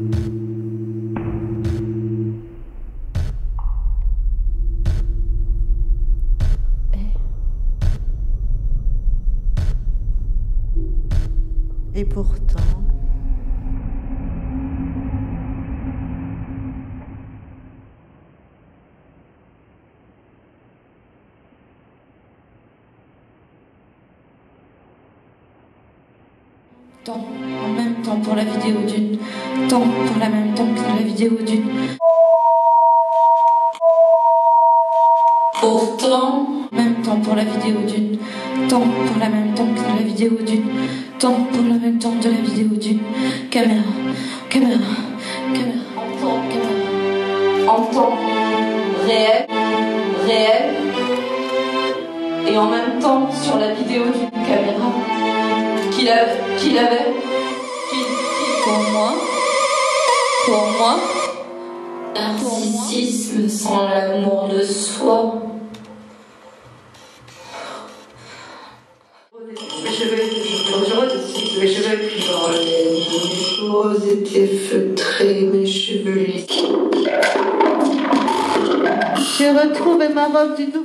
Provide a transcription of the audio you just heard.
Et pourtant... Temps, en même temps pour la vidéo d'une. Temps pour la même temps que la vidéo d'une. Pourtant, même temps pour la vidéo d'une. Temps pour la même temps que la vidéo d'une. Temps pour la même temps de la vidéo d'une. Caméra, caméra, caméra. En temps réel, réel. Et en même temps sur la vidéo d'une caméra. Qu'il avait. Pour moi, narcissisme sans l'amour de soi. Mes cheveux plus les choses étaient feutrées, mes cheveux lisses. J'ai retrouvé ma robe du nouveau.